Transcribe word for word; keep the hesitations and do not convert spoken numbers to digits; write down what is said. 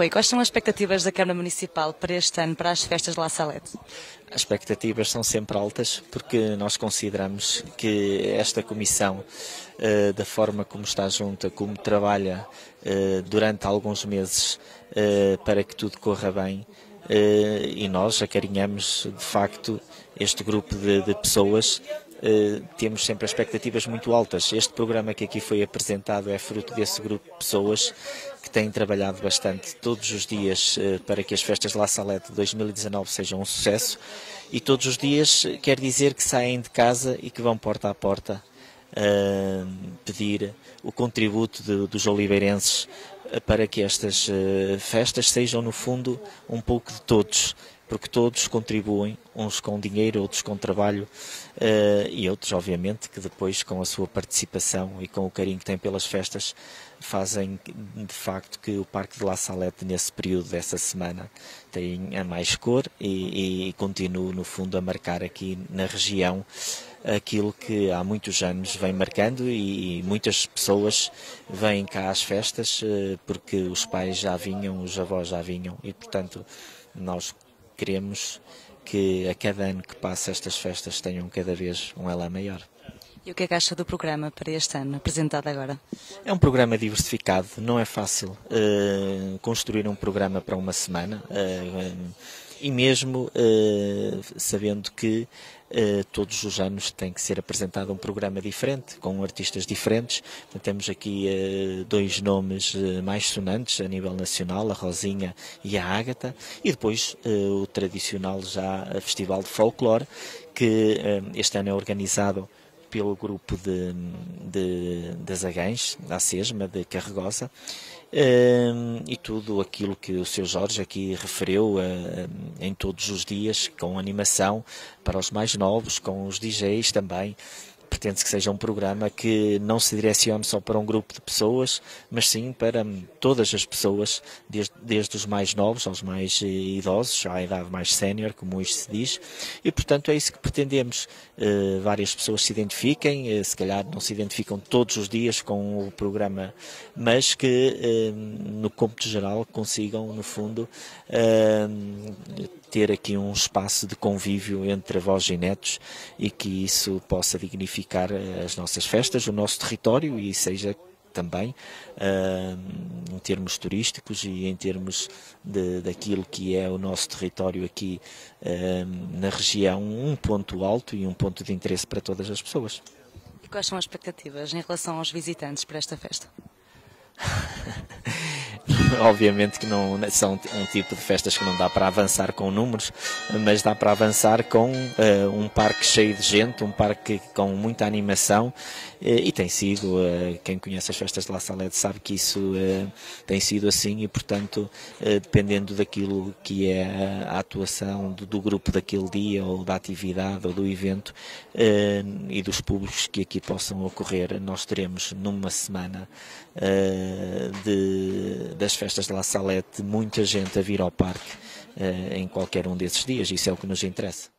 Rui, quais são as expectativas da Câmara Municipal para este ano, para as festas de La Salette? As expectativas são sempre altas porque nós consideramos que esta comissão, da forma como está junta, como trabalha durante alguns meses para que tudo corra bem, e nós acarinhamos de facto este grupo de, de pessoas, temos sempre expectativas muito altas. Este programa que aqui foi apresentado é fruto desse grupo de pessoas que têm trabalhado bastante todos os dias para que as festas de La Salette de dois mil e dezanove sejam um sucesso, e todos os dias quer dizer que saem de casa e que vão porta a porta uh, pedir o contributo de, dos oliveirenses para que estas uh, festas sejam no fundo um pouco de todos, porque todos contribuem, uns com dinheiro, outros com trabalho, uh, e outros, obviamente, que depois, com a sua participação e com o carinho que têm pelas festas, fazem de facto que o Parque de La Salette, nesse período dessa semana, tenha mais cor e, e continue, no fundo, a marcar aqui na região aquilo que há muitos anos vem marcando, e muitas pessoas vêm cá às festas uh, porque os pais já vinham, os avós já vinham, e, portanto, nós queremos que a cada ano que passa estas festas tenham cada vez um ela maior. E o que é que acha do programa para este ano, apresentado agora? É um programa diversificado, não é fácil uh, construir um programa para uma semana, uh, e mesmo uh, sabendo que uh, todos os anos tem que ser apresentado um programa diferente, com artistas diferentes. Então, temos aqui uh, dois nomes uh, mais sonantes a nível nacional, a Rosinha e a Ágata, e depois uh, o tradicional já Festival de Folclore, que uh, este ano é organizado pelo grupo de, de, de Azagães, da Sesma, de Carregosa, um, e tudo aquilo que o seu Jorge aqui referiu, uh, em todos os dias, com animação para os mais novos, com os D Js também. Pretende-se que seja um programa que não se direcione só para um grupo de pessoas, mas sim para todas as pessoas, desde, desde os mais novos aos mais idosos, à idade mais sénior, como hoje se diz, e portanto é isso que pretendemos. Uh, várias pessoas se identifiquem, uh, se calhar não se identificam todos os dias com o programa, mas que uh, no cômputo geral consigam, no fundo, uh, ter aqui um espaço de convívio entre avós e netos, e que isso possa dignificar as nossas festas, o nosso território, e seja também uh, em termos turísticos e em termos de, daquilo que é o nosso território aqui uh, na região, um ponto alto e um ponto de interesse para todas as pessoas. E quais são as expectativas em relação aos visitantes para esta festa? Obviamente que não são um tipo de festas que não dá para avançar com números, mas dá para avançar com uh, um parque cheio de gente, um parque com muita animação, uh, e tem sido, uh, quem conhece as festas de La Salette sabe que isso uh, tem sido assim, e portanto, uh, dependendo daquilo que é a atuação do, do grupo daquele dia, ou da atividade, ou do evento, uh, e dos públicos que aqui possam ocorrer, nós teremos numa semana uh, de, das festas de La Salette muita gente a vir ao parque uh, em qualquer um desses dias. Isso é o que nos interessa.